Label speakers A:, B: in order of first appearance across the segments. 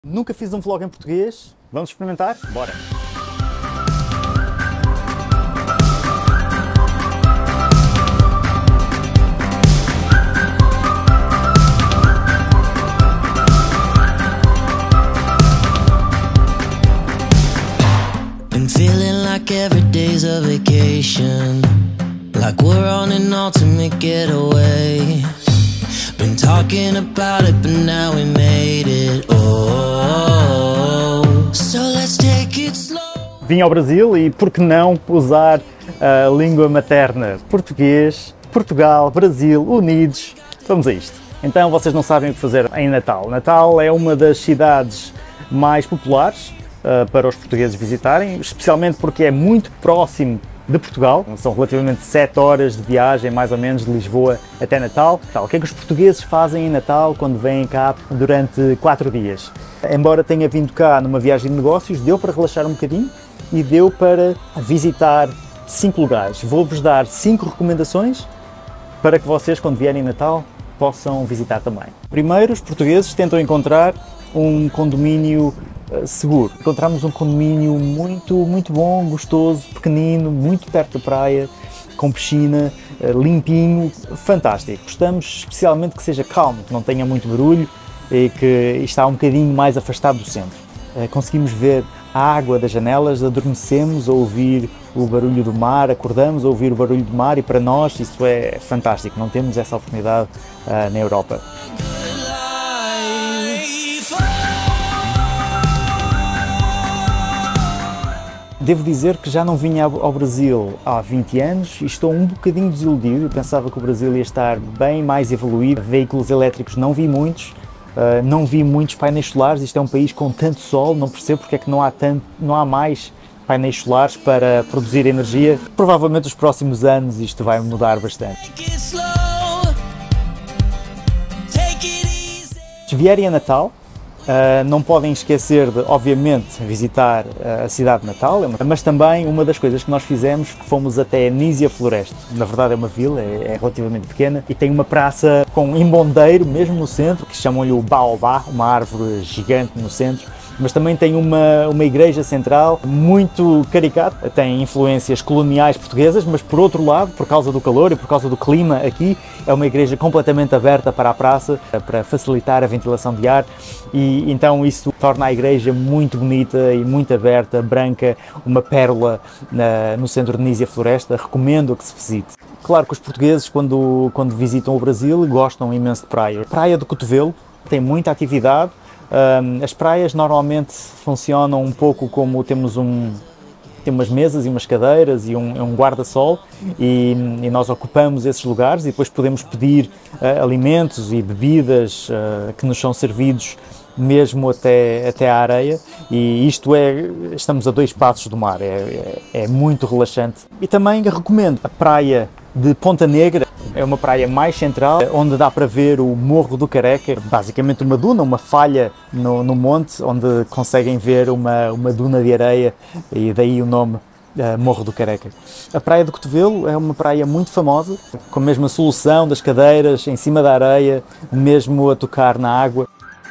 A: Nunca fiz um vlog em português, vamos experimentar? Bora!
B: Been feeling like every day's a vacation, like we're on an ultimate getaway. Been talking about it, but now we made it. Oh, so let's take it slow.
A: Vim ao Brasil e por que não usar a língua materna? Português, Portugal, Brasil, unidos. Vamos a isto. Então vocês não sabem o que fazer em Natal. Natal é uma das cidades mais populares para os portugueses visitarem, especialmente porque é muito próximo de Portugal. São relativamente 7 horas de viagem, mais ou menos, de Lisboa até Natal. O que é que os portugueses fazem em Natal quando vêm cá durante 4 dias? Embora tenha vindo cá numa viagem de negócios, deu para relaxar um bocadinho e deu para visitar 5 lugares. Vou-vos dar 5 recomendações para que vocês, quando vierem em Natal, possam visitar também. Primeiro, os portugueses tentam encontrar um condomínio seguro. Encontramos um condomínio muito bom, gostoso, pequenino, muito perto da praia, com piscina, limpinho, fantástico. Gostamos especialmente que seja calmo, que não tenha muito barulho e que está um bocadinho mais afastado do centro. Conseguimos ver a água das janelas, adormecemos a ouvir o barulho do mar, acordamos a ouvir o barulho do mar e para nós isso é fantástico, não temos essa oportunidade na Europa. Devo dizer que já não vinha ao Brasil há 20 anos e estou um bocadinho desiludido. Eu pensava que o Brasil ia estar bem mais evoluído. Veículos elétricos não vi muitos, não vi muitos painéis solares. Isto é um país com tanto sol, não percebo porque é que não há mais painéis solares para produzir energia. Provavelmente nos próximos anos isto vai mudar bastante. Se vierem a Natal, não podem esquecer de, obviamente, visitar a cidade de Natal, mas também uma das coisas que nós fizemos, fomos até Nísia Floresta. Na verdade é uma vila, é relativamente pequena e tem uma praça com um embondeiro mesmo no centro, que chamam-lhe o Baobá, uma árvore gigante no centro. Mas também tem uma igreja central muito caricata, tem influências coloniais portuguesas, mas por outro lado, por causa do calor e por causa do clima aqui, é uma igreja completamente aberta para a praça, para facilitar a ventilação de ar e então isso torna a igreja muito bonita e muito aberta, branca, uma pérola no centro de Nísia Floresta, recomendo que se visite. Claro que os portugueses, quando visitam o Brasil, gostam imenso de praia. Praia do Cotovelo tem muita atividade. As praias normalmente funcionam um pouco como tem umas mesas e umas cadeiras e um guarda-sol e nós ocupamos esses lugares e depois podemos pedir alimentos e bebidas que nos são servidos mesmo até à areia e estamos a 2 passos do mar, é muito relaxante. E também recomendo a praia de Ponta Negra, é uma praia mais central, onde dá para ver o Morro do Careca, basicamente uma duna, uma falha no monte, onde conseguem ver uma duna de areia e daí o nome Morro do Careca. A Praia do Cotovelo é uma praia muito famosa, com a mesma solução das cadeiras em cima da areia, mesmo a tocar na água.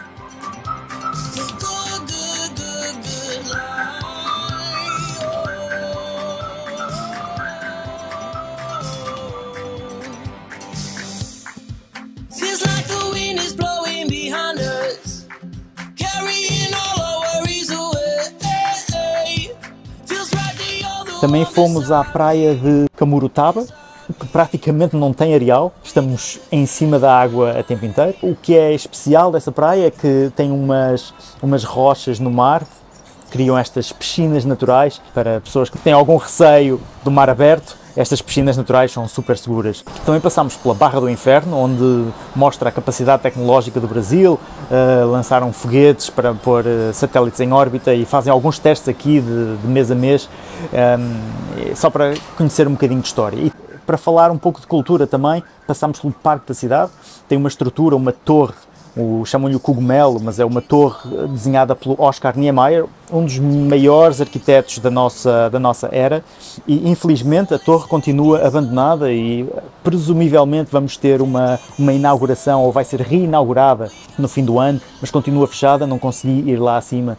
A: Também fomos à praia de Camurutaba, que praticamente não tem areal, estamos em cima da água a tempo inteiro. O que é especial dessa praia é que tem umas rochas no mar, criam estas piscinas naturais para pessoas que têm algum receio do mar aberto. Estas piscinas naturais são super seguras. Também passamos pela Barra do Inferno, onde mostra a capacidade tecnológica do Brasil, lançaram foguetes para pôr satélites em órbita e fazem alguns testes aqui de mês a mês, só para conhecer um bocadinho de história. E para falar um pouco de cultura também, passamos pelo Parque da Cidade, tem uma estrutura, uma torre chamam-lhe o cogumelo, mas é uma torre desenhada pelo Oscar Niemeyer, um dos maiores arquitetos da nossa era, e infelizmente a torre continua abandonada e presumivelmente vamos ter uma inauguração, ou vai ser reinaugurada no fim do ano, mas continua fechada, não consegui ir lá acima.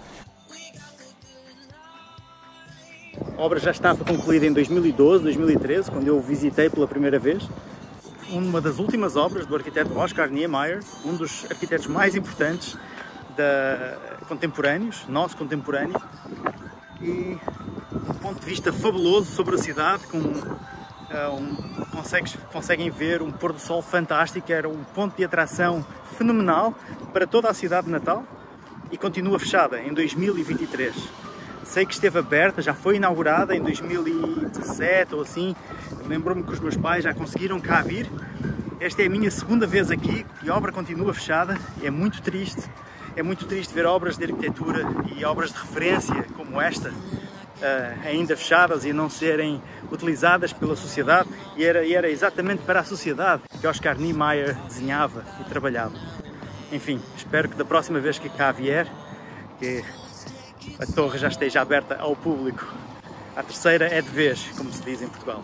A: A obra já estava concluída em 2012, 2013, quando eu visitei pela primeira vez. Uma das últimas obras do arquiteto Oscar Niemeyer, um dos arquitetos mais importantes contemporâneos, nosso contemporâneo, e um ponto de vista fabuloso sobre a cidade, conseguem ver um pôr do sol fantástico, era um ponto de atração fenomenal para toda a cidade de Natal e continua fechada em 2023. Sei que esteve aberta, já foi inaugurada em 2017 ou assim. Lembro-me que os meus pais já conseguiram cá vir. Esta é a minha segunda vez aqui e a obra continua fechada. É muito triste ver obras de arquitetura e obras de referência como esta ainda fechadas e não serem utilizadas pela sociedade. E era exatamente para a sociedade que Oscar Niemeyer desenhava e trabalhava. Enfim, espero que da próxima vez que cá vier, que a torre já esteja aberta ao público. A terceira é de vez, como se diz em Portugal.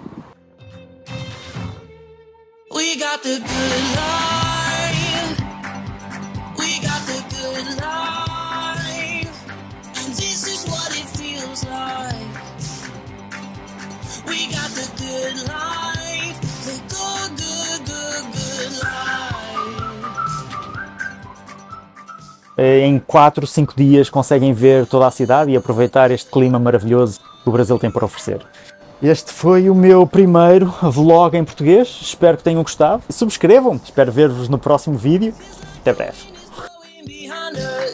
B: We got the good life. We got the good life. And this is what it feels like. We got the good life. The good life.
A: Em 4, 5 dias conseguem ver toda a cidade e aproveitar este clima maravilhoso que o Brasil tem para oferecer. Este foi o meu primeiro vlog em português, espero que tenham gostado. Subscrevam-me, espero ver-vos no próximo vídeo. Até breve.